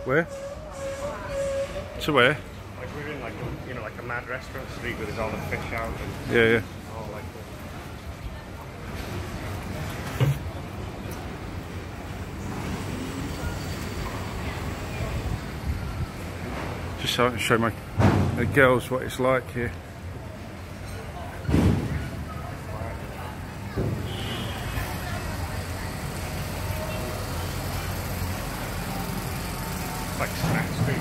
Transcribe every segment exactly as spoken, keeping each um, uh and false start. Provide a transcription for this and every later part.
Where? To where? Like we're in like a, you know, like a mad restaurant street where there's all the fish out and Yeah, yeah. all like the... Just so I can show my the girls what it's like here. like snack street.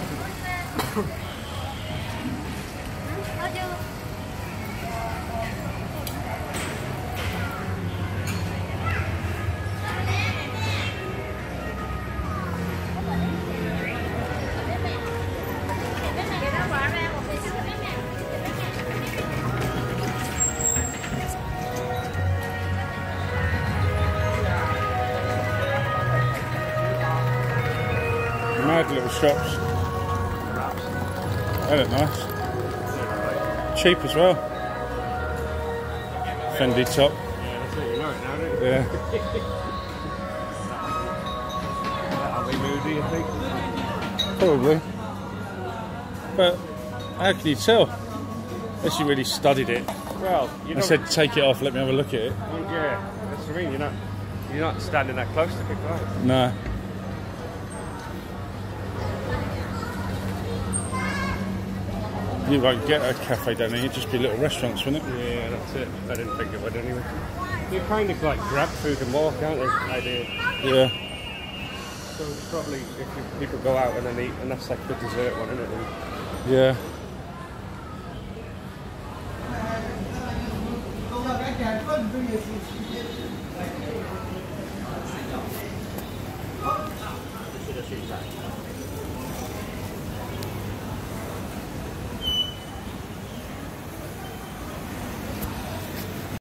Mad little shops. They look nice. Cheap as well. Fendi top. Yeah, that's it. You know it now, don't you? Yeah. Are they moody, you think? Probably. But how can you tell? Unless you really studied it. Well, you I know. said take it off, let me have a look at it. Well, yeah, that's what I mean. You're not, you're not standing that close to people, are you? No. You won't get a cafe down here, it'd just be little restaurants, wouldn't it? Yeah, that's it. I didn't think it would anyway. You kind of like grab food and walk, aren't they? Idea. Yeah. So it's probably if you, people go out and then eat, and that's like the dessert one, isn't it? And Yeah.